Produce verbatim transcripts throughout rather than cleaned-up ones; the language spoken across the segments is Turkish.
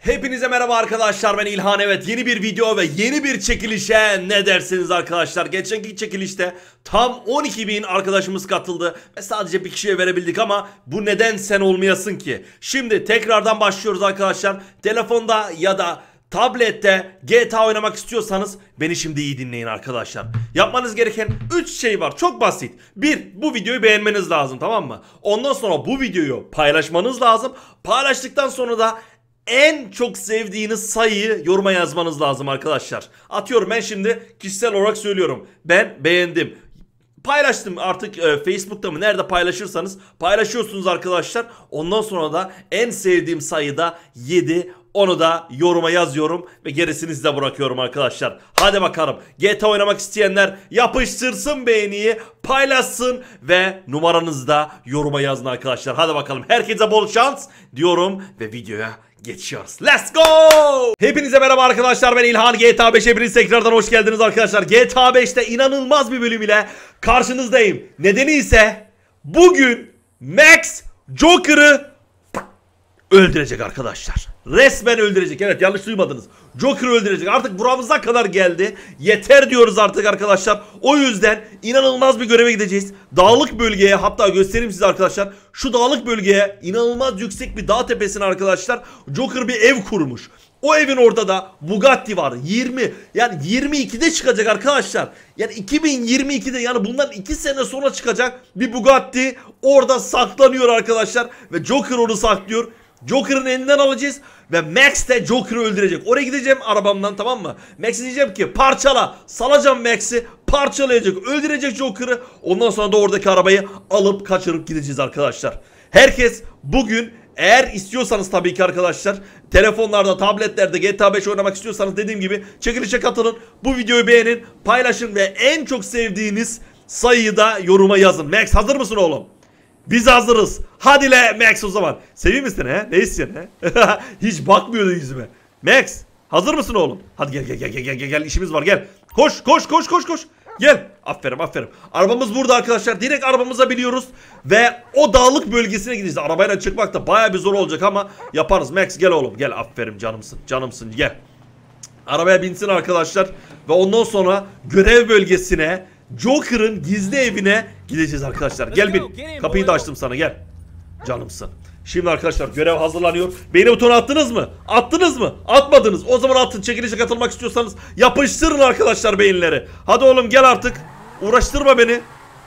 Hepinize merhaba arkadaşlar, ben İlhan. Evet, yeni bir video ve yeni bir çekilişe ne dersiniz arkadaşlar? Geçenki çekilişte tam on iki bin arkadaşımız katıldı ve sadece bir kişiye verebildik ama bu neden sen olmayasın ki? Şimdi tekrardan başlıyoruz arkadaşlar. Telefonda ya da tablette G T A oynamak istiyorsanız beni şimdi iyi dinleyin arkadaşlar. Yapmanız gereken üç şey var, çok basit. bir Bu videoyu beğenmeniz lazım, tamam mı? Ondan sonra bu videoyu paylaşmanız lazım. Paylaştıktan sonra da en çok sevdiğiniz sayıyı yoruma yazmanız lazım arkadaşlar. Atıyorum, ben şimdi kişisel olarak söylüyorum. Ben beğendim. Paylaştım artık, e, Facebook'ta mı nerede paylaşırsanız paylaşıyorsunuz arkadaşlar. Ondan sonra da en sevdiğim sayıda yedi. Onu da yoruma yazıyorum ve gerisini size bırakıyorum arkadaşlar. Hadi bakalım, G T A oynamak isteyenler yapıştırsın beğeniyi, paylaşsın ve numaranızı da yoruma yazın arkadaşlar. Hadi bakalım, herkese bol şans diyorum ve videoya geçiyoruz. Let's go! Hepinize merhaba arkadaşlar, ben İlhan. G T A beşe hepiniz tekrardan hoş geldiniz arkadaşlar. G T A beşte inanılmaz bir bölüm ile karşınızdayım. Nedeni ise bugün Max Joker'ı öldürecek arkadaşlar. Resmen öldürecek. Evet, yanlış duymadınız. Joker'ı öldürecek. Artık buramıza kadar geldi. Yeter diyoruz artık arkadaşlar. O yüzden inanılmaz bir göreve gideceğiz. Dağlık bölgeye, hatta göstereyim size arkadaşlar. Şu dağlık bölgeye, inanılmaz yüksek bir dağ tepesine arkadaşlar, Joker bir ev kurmuş. O evin orada da Bugatti var. yirmi, yani yirmi ikide çıkacak arkadaşlar. Yani iki bin yirmi ikide, yani bundan iki sene sonra çıkacak bir Bugatti orada saklanıyor arkadaşlar. Ve Joker onu saklıyor. Joker'ın elinden alacağız ve Max de Joker'ı öldürecek. Oraya gideceğim arabamdan, tamam mı? Max'e diyeceğim ki parçala. Salacağım Max'i, parçalayacak, öldürecek Joker'ı. Ondan sonra da oradaki arabayı alıp kaçırıp gideceğiz arkadaşlar. Herkes bugün, eğer istiyorsanız tabii ki arkadaşlar, telefonlarda, tabletlerde G T A beş oynamak istiyorsanız dediğim gibi çekilişe katılın. Bu videoyu beğenin, paylaşın ve en çok sevdiğiniz sayıyı da yoruma yazın. Max, hazır mısın oğlum? Biz hazırız. Hadi le Max o zaman. Seveyim misin he? Ne istiyorsun he? Hiç bakmıyordu yüzüme. Max, hazır mısın oğlum? Hadi gel gel gel gel gel gel, işimiz var, gel. Koş koş koş koş koş. Gel. Aferin aferin. Arabamız burada arkadaşlar. Direkt arabamıza biniyoruz ve o dağlık bölgesine gideceğiz. Arabayla çıkmak da baya bir zor olacak ama yaparız. Max gel oğlum, gel. Aferin, canımsın. Canımsın, gel. Arabaya binsin arkadaşlar ve ondan sonra görev bölgesine, Joker'ın gizli evine gideceğiz arkadaşlar. Gel bin. Kapıyı da açtım sana, gel. Canımsın. Şimdi arkadaşlar görev hazırlanıyor. Beğeni butonu attınız mı? Attınız mı? Atmadınız. O zaman atın. Çekilişe katılmak istiyorsanız yapıştırın arkadaşlar beğenileri. Hadi oğlum gel artık. Uğraştırma beni.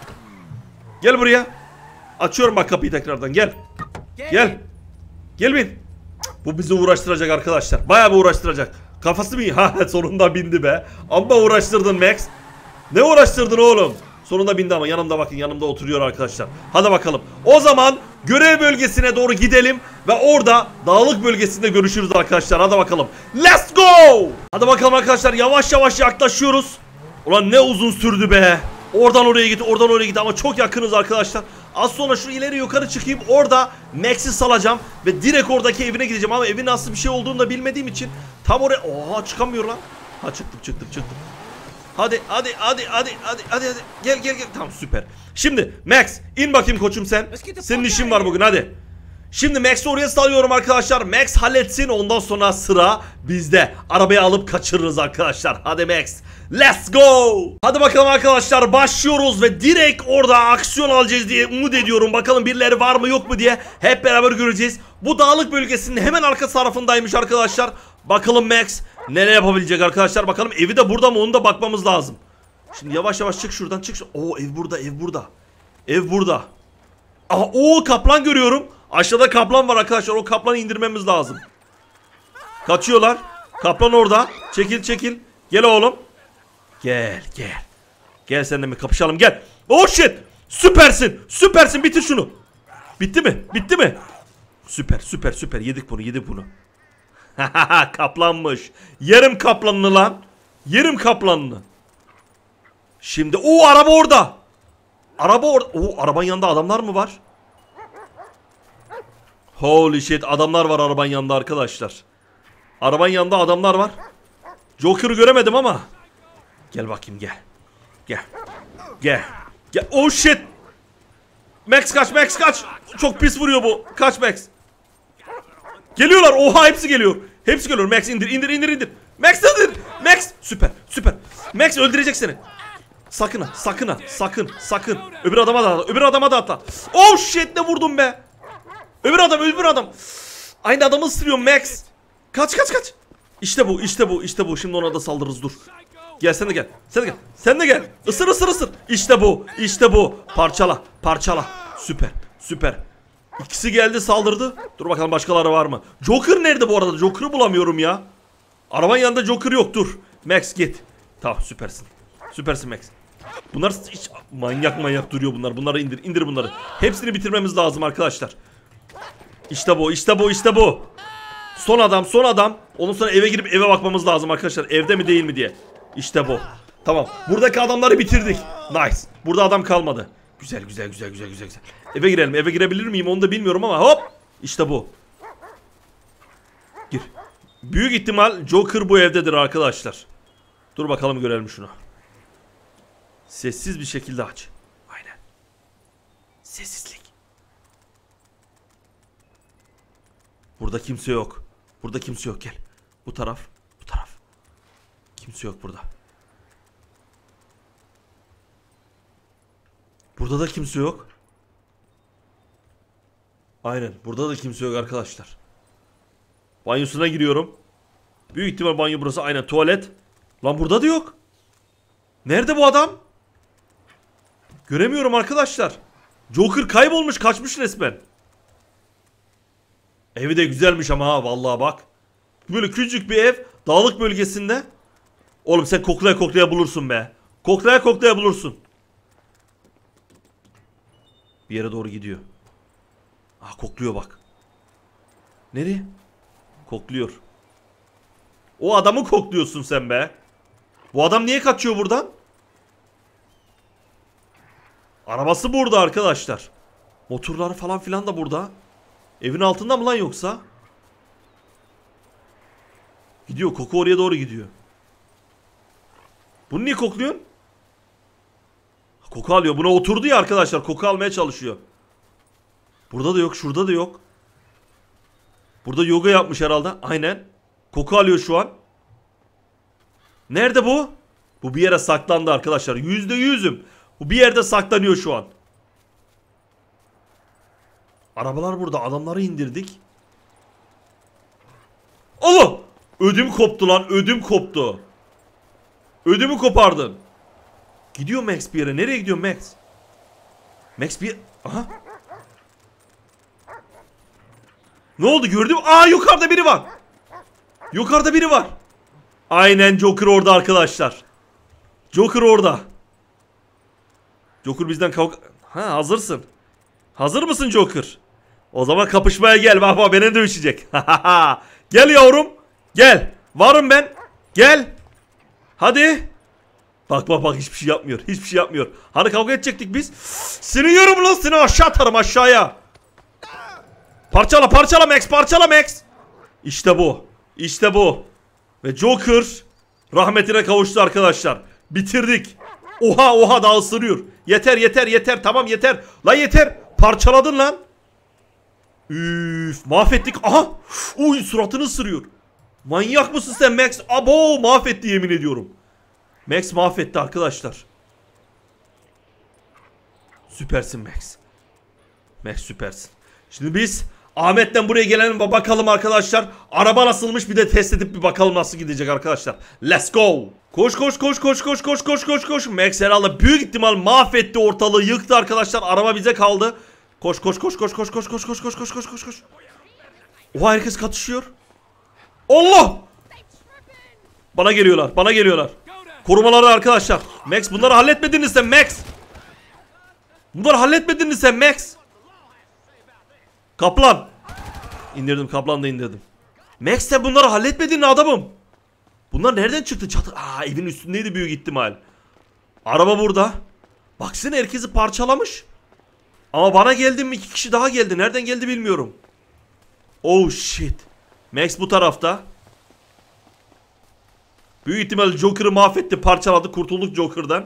Gel buraya. Açıyorum bak kapıyı tekrardan, gel. Gel. Gel bin. Bu bizi uğraştıracak arkadaşlar. Bayağı bir uğraştıracak. Kafası mı iyi? Ha, sonunda bindi be. Amma uğraştırdın Max. Ne uğraştırdın oğlum? Sonunda bindi ama yanımda, bakın yanımda oturuyor arkadaşlar. Hadi bakalım. O zaman görev bölgesine doğru gidelim ve orada dağlık bölgesinde görüşürüz arkadaşlar. Hadi bakalım. Let's go! Hadi bakalım arkadaşlar, yavaş yavaş yaklaşıyoruz. Ulan ne uzun sürdü be. Oradan oraya git, oradan oraya git ama çok yakınız arkadaşlar. Az sonra şu ileri yukarı çıkayım, orada Max'i salacağım ve direkt oradaki evine gideceğim ama evin nasıl bir şey olduğunu da bilmediğim için tam oraya... Oha, çıkamıyor lan. Ha, çıktık çıktık çıktık. Hadi hadi hadi hadi hadi hadi hadi gel gel gel, tamam süper. Şimdi Max in bakayım koçum sen. Senin işin var bugün, hadi. Şimdi Max'i oraya salıyorum arkadaşlar. Max halletsin, ondan sonra sıra bizde. Arabayı alıp kaçırırız arkadaşlar. Hadi Max, let's go. Hadi bakalım arkadaşlar, başlıyoruz ve direkt orada aksiyon alacağız diye umut ediyorum. Bakalım birileri var mı yok mu diye hep beraber göreceğiz. Bu dağlık bölgesinin hemen arka tarafındaymış arkadaşlar. Bakalım Max neler yapabilecek arkadaşlar, bakalım evi de burada mı, onu da bakmamız lazım. Şimdi yavaş yavaş çık şuradan, çık. Oo, ev burada, ev burada. Ev burada. Aha, o kaplan görüyorum. Aşağıda kaplan var arkadaşlar, o kaplanı indirmemiz lazım. Kaçıyorlar. Kaplan orada. Çekil çekil. Gel oğlum. Gel gel. Gel seninle mi kapışalım, gel. Oh shit. Süpersin. Süpersin, bitir şunu. Bitti mi? Bitti mi? Süper süper süper, yedik bunu yedik bunu. Kaplanmış. Yerim kaplanını lan. Yerim kaplanını. Şimdi o araba orada. Araba orada. O arabanın yanında adamlar mı var? Holy shit, adamlar var arabanın yanında arkadaşlar. Arabanın yanında adamlar var. Joker'ı göremedim ama. Gel bakayım, gel. Gel. Gel. Gel. Oh shit. Max kaç, Max kaç. Çok pis vuruyor bu. Kaç Max. Geliyorlar. Oha, hepsi geliyor. Hepsi geliyor. Max indir indir indir indir. Max indir. Max süper süper. Max öldürecek seni. Sakın ha sakın ha sakın sakın. Öbür adama da atla. Öbür adama da atla. Oh shit ne vurdum be. Öbür adam öbür adam. Aynı adamı ısırıyor Max. Kaç kaç kaç. İşte bu işte bu işte bu. Şimdi ona da saldırırız dur. Gel sen de gel. Sen de gel. Sen de gel. Isır ısır ısır. İşte bu. İşte bu. Parçala. Parçala. Süper. Süper. İkisi geldi saldırdı. Dur bakalım başkaları var mı? Joker nerede bu arada? Joker'ı bulamıyorum ya. Arabanın yanında Joker yok. Dur. Max git. Tamam süpersin. Süpersin Max. Bunlar hiç manyak manyak duruyor bunlar. Bunları indir. İndir bunları. Hepsini bitirmemiz lazım arkadaşlar. İşte bu. İşte bu. İşte bu. Son adam. Son adam. Ondan sonra eve girip eve bakmamız lazım arkadaşlar. Evde mi değil mi diye. İşte bu. Tamam. Buradaki adamları bitirdik. Nice. Burada adam kalmadı. Güzel güzel güzel güzel güzel. güzel. Eve girelim. Eve girebilir miyim onu da bilmiyorum ama hop. İşte bu. Gir. Büyük ihtimal Joker bu evdedir arkadaşlar. Dur bakalım görelim şunu. Sessiz bir şekilde aç. Aynen. Sessizlik. Burada kimse yok. Burada kimse yok gel. Bu taraf. Bu taraf. Kimse yok burada. Burada da kimse yok. Aynen. Burada da kimse yok arkadaşlar. Banyosuna giriyorum. Büyük ihtimal banyo burası. Aynen tuvalet. Lan burada da yok. Nerede bu adam? Göremiyorum arkadaşlar. Joker kaybolmuş kaçmış resmen. Evi de güzelmiş ama ha vallahi bak. Böyle küçük bir ev dağlık bölgesinde. Oğlum sen koklaya koklaya bulursun be. Koklaya koklaya bulursun. Bir yere doğru gidiyor. Ah kokluyor bak. Nereye? Kokluyor. O adamı kokluyorsun sen be. Bu adam niye kaçıyor buradan? Arabası burada arkadaşlar. Motorları falan filan da burada. Evin altında mı lan yoksa? Gidiyor koku oraya doğru gidiyor. Bunu niye kokluyorsun? Koku alıyor. Buna oturdu ya arkadaşlar. Koku almaya çalışıyor. Burada da yok. Şurada da yok. Burada yoga yapmış herhalde. Aynen. Koku alıyor şu an. Nerede bu? Bu bir yere saklandı arkadaşlar. Yüzde yüzüm. Bu bir yerde saklanıyor şu an. Arabalar burada. Adamları indirdik. Allah! Ödüm koptu lan. Ödüm koptu. Ödümü kopardın. Gidiyor Max bir yere. Nereye gidiyor Max? Max bir... Aha. Ne oldu gördüm. Aa yukarıda biri var. Yukarıda biri var. Aynen Joker orada arkadaşlar. Joker orada. Joker bizden kavga... Ha hazırsın. Hazır mısın Joker? O zaman kapışmaya gel. Bak bak beni dövüşecek. Gel yavrum. Gel. Varım ben. Gel. Hadi. Bak bak bak hiçbir şey yapmıyor. Hiçbir şey yapmıyor. Hani kavga edecektik biz. Seni yiyorum lan seni aşağı atarım aşağıya. Parçala parçala Max parçala Max. İşte bu. İşte bu. Ve Joker rahmetine kavuştu arkadaşlar. Bitirdik. Oha oha daha ısırıyor. Yeter yeter yeter tamam yeter. Lan yeter. Parçaladın lan. Üf mahvettik. Aha. Uy suratını ısırıyor. Manyak mısın sen Max? Abo mahvetti yemin ediyorum. Max mahvetti arkadaşlar. Süpersin Max. Max süpersin. Şimdi biz Ahmet'ten buraya gelelim ve bakalım arkadaşlar. Araba nasılmış bir de test edip bir bakalım nasıl gidecek arkadaşlar. Let's go. Koş koş koş koş koş koş koş koş koş. Max herhalde büyük ihtimal mahvetti ortalığı yıktı arkadaşlar. Araba bize kaldı. Koş koş koş koş koş koş koş koş koş koş koş koş koş. Oha herkes katışıyor. Allah! Bana geliyorlar bana geliyorlar. Korumaları arkadaşlar. Max bunları halletmediniz sen Max. Bunları halletmediniz sen Max. Kaplan. İndirdim kaplan da indirdim. Max sen bunları halletmedin adamım. Bunlar nereden çıktı? Çatı. Aa evin üstündeydi büyük ihtimal. Araba burada. Baksana herkesi parçalamış. Ama bana geldi mi iki kişi daha geldi. Nereden geldi bilmiyorum. Oh shit. Max bu tarafta. Büyük ihtimal Joker'ı mahvetti, parçaladı, kurtulduk Joker'dan.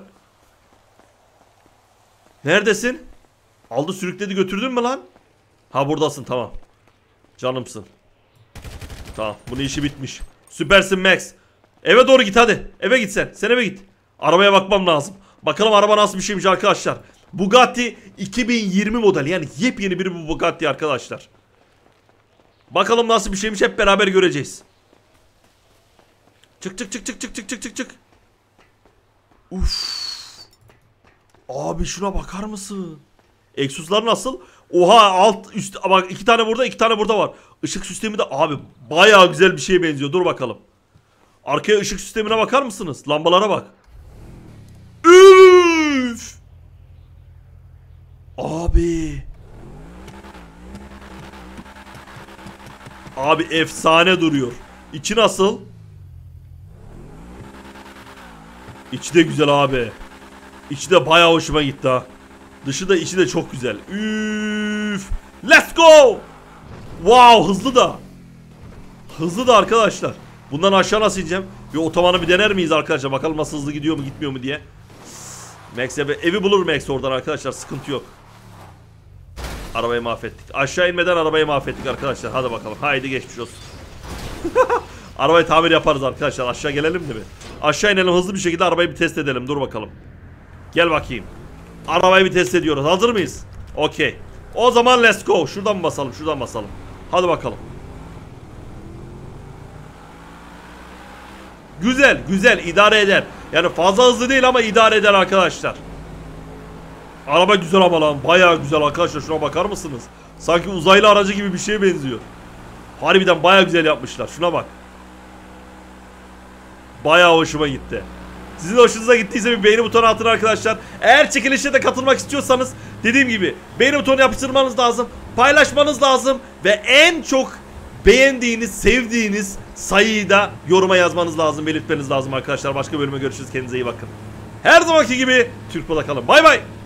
Neredesin? Aldı sürükledi götürdün mü lan? Ha buradasın tamam. Canımsın. Tamam, bunun işi bitmiş. Süpersin Max. Eve doğru git hadi. Eve git sen. Sen eve git. Arabaya bakmam lazım. Bakalım araba nasıl bir şeymiş arkadaşlar. Bugatti iki bin yirmi model. Yani yepyeni bir bu Bugatti arkadaşlar. Bakalım nasıl bir şeymiş, hep beraber göreceğiz. Çık çık çık çık çık çık çık çık çık. Uf. Abi şuna bakar mısın? Egzozlar nasıl? Oha, alt üst, bak iki tane burada, iki tane burada var. Işık sistemi de abi bayağı güzel bir şeye benziyor. Dur bakalım. Arkaya ışık sistemine bakar mısınız? Lambalara bak. Üf! Abi. Abi efsane duruyor. İçi nasıl? İçi de güzel abi. İçi de bayağı hoşuma gitti ha. Dışı da içi de çok güzel. Üf! Let's go! Wow, hızlı da. Hızlı da arkadaşlar. Bundan aşağı nasıl ineceğim? Bir otobanı bir dener miyiz arkadaşlar? Bakalım nasıl hızlı gidiyor mu gitmiyor mu diye. Max evi, evi bulur Max oradan arkadaşlar, sıkıntı yok. Arabayı mahvettik. Aşağı inmeden arabayı mahvettik arkadaşlar. Hadi bakalım. Haydi geçmiş olsun. Arabayı tamir yaparız arkadaşlar. Aşağı gelelim de mi? Aşağı inelim hızlı bir şekilde, arabayı bir test edelim. Dur bakalım. Gel bakayım. Arabayı bir test ediyoruz. Hazır mıyız? Okey. O zaman let's go. Şuradan mı basalım? Şuradan basalım. Hadi bakalım. Güzel, güzel. İdare eder. Yani fazla hızlı değil ama idare eder arkadaşlar. Araba güzel ama lan. Bayağı güzel arkadaşlar. Şuna bakar mısınız? Sanki uzaylı aracı gibi bir şeye benziyor. Harbiden bayağı güzel yapmışlar. Şuna bak. Bayağı hoşuma gitti. Sizin hoşunuza gittiyse bir beğeni butonu atın arkadaşlar. Eğer çekilişe de katılmak istiyorsanız dediğim gibi beğeni butonu yapıştırmanız lazım. Paylaşmanız lazım. Ve en çok beğendiğiniz, sevdiğiniz sayıyı da yoruma yazmanız lazım. Belirtmeniz lazım arkadaşlar. Başka bölüme görüşürüz. Kendinize iyi bakın. Her zamanki gibi Türk Pola kalın. Bay bay.